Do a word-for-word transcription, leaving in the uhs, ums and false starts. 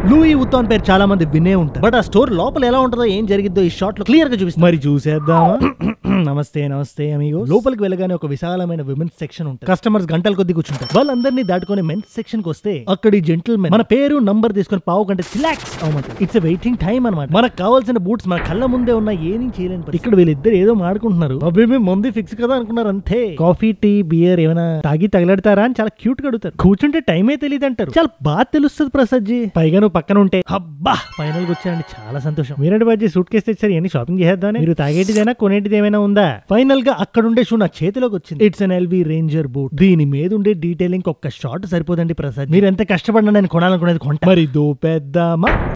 Louis వుయిట్టాన్ పేరు చాలా మంది వినే ఉంటారు, బట్ ఆ స్టోర్ లోపల ఎలా ఉంటుందో ఏం జరిగిద్దో ఈ షార్ట్ లో క్లియర్ గా చూపిస్తుంది. మరి చూసేద్దామా? నమస్తే నమస్తే అమిగో. లోపలికి వెళ్ళగానే ఒక విశాలమైన విమెన్స్ సెక్షన్ ఉంటుంది. కస్టమర్స్ గంటల కొద్ది కూర్చుంటారు. వాళ్ళందరినీ దాటుకొని మెన్స్ సెక్షన్ కి వస్తే అక్కడి జెంటిల్ మెన్ మన పేరు నంబర్ తీసుకొని పావు గంట రిలాక్స్ అవ్వమంటారు. ఇట్స్ వెయిటింగ్ టైం అనమాట. మనకు కావాల్సిన బూట్స్ మన కళ్ళ ముందే ఉన్న ఏమీ చేయలేని ఇక్కడ వీళ్ళిద్దరు ఏదో మాడుకుంటున్నారు. అబ్బే ముందు ఫిక్స్ కదా అనుకున్నారు అంతే. కాఫీ టీ బియర్ ఏమైనా తాగి తగలడతారా అని చాలా క్యూట్ గా అడుగుతారు. కూర్చుంటే టైమే తెలియదు అంటారు. చాలా బాగా తెలుస్తుంది ప్రసాద్ జీ. పైగా నువ్వు పక్కన ఉంటే అబ్బా ఫైనల్ గా వచ్చారండి, చాలా సంతోషం. మీరంటే బాజీ సూట్ కేసు తెచ్చారు, ఎన్ని షాపింగ్ చేద్దామని. మీరు తాగేటిదైనా కొనేటిది ఏమైనా ఉందా? ఫైనల్ గా అక్కడ ఉండే షూ నా చేతిలోకి వచ్చింది. It's an L V ranger boot. దీని మీద ఉండే డీటెయిలింగ్ ఒక్క షార్ట్ సరిపోదండి ప్రసాద్. మీరు ఎంత కష్టపడినా నేను కొనాలనుకునేది కొంటా. మరి దోపేద్దామా?